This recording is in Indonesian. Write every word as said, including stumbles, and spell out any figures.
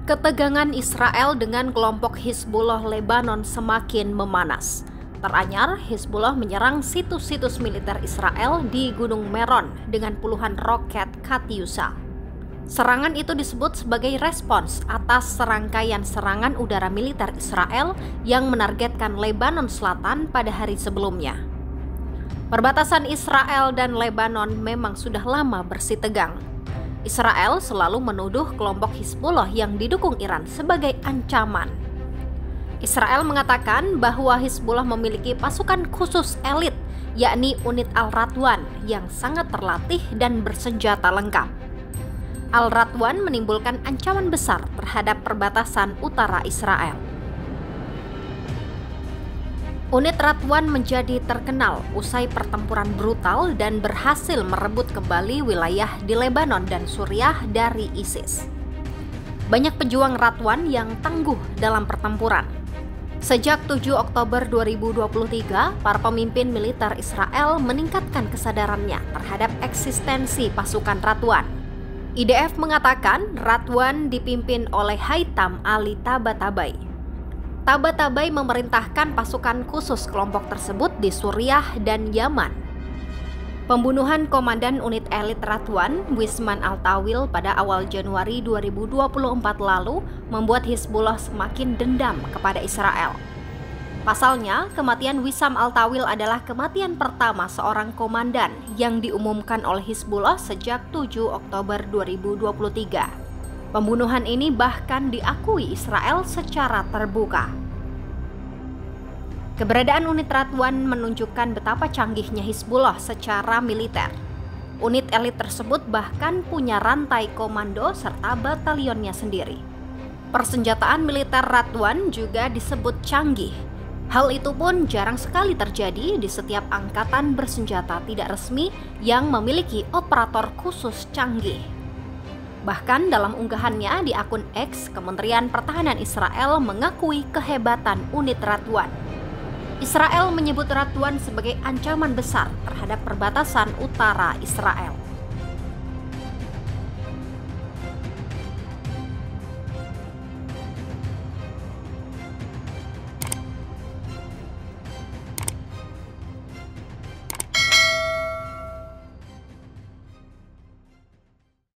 Ketegangan Israel dengan kelompok Hizbullah Lebanon semakin memanas. Teranyar, Hizbullah menyerang situs-situs militer Israel di Gunung Meron dengan puluhan roket Katyusha. Serangan itu disebut sebagai respons atas serangkaian serangan udara militer Israel yang menargetkan Lebanon Selatan pada hari sebelumnya. Perbatasan Israel dan Lebanon memang sudah lama bersitegang. Israel selalu menuduh kelompok Hizbullah yang didukung Iran sebagai ancaman. Israel mengatakan bahwa Hizbullah memiliki pasukan khusus elit, yakni unit Al-Radwan yang sangat terlatih dan bersenjata lengkap. Al-Radwan menimbulkan ancaman besar terhadap perbatasan utara Israel. Unit Radwan menjadi terkenal usai pertempuran brutal dan berhasil merebut kembali wilayah di Lebanon dan Suriah dari ISIS. Banyak pejuang Radwan yang tangguh dalam pertempuran. Sejak tujuh Oktober dua ribu dua puluh tiga, para pemimpin militer Israel meningkatkan kesadarannya terhadap eksistensi pasukan Radwan. I D F mengatakan Radwan dipimpin oleh Haitham Ali Tabatabai. Tabatabai memerintahkan pasukan khusus kelompok tersebut di Suriah dan Yaman. Pembunuhan komandan unit elit Radwan, Wisman Al-Tawil pada awal Januari dua ribu dua puluh empat lalu membuat Hizbullah semakin dendam kepada Israel. Pasalnya, kematian Wisam Al-Tawil adalah kematian pertama seorang komandan yang diumumkan oleh Hizbullah sejak tujuh Oktober dua ribu dua puluh tiga. Pembunuhan ini bahkan diakui Israel secara terbuka. Keberadaan unit Radwan menunjukkan betapa canggihnya Hizbullah secara militer. Unit elit tersebut bahkan punya rantai komando serta batalionnya sendiri. Persenjataan militer Radwan juga disebut canggih. Hal itu pun jarang sekali terjadi di setiap angkatan bersenjata tidak resmi yang memiliki operator khusus canggih. Bahkan dalam unggahannya di akun X, Kementerian Pertahanan Israel mengakui kehebatan unit Radwan. Israel menyebut Radwan sebagai ancaman besar terhadap perbatasan utara Israel.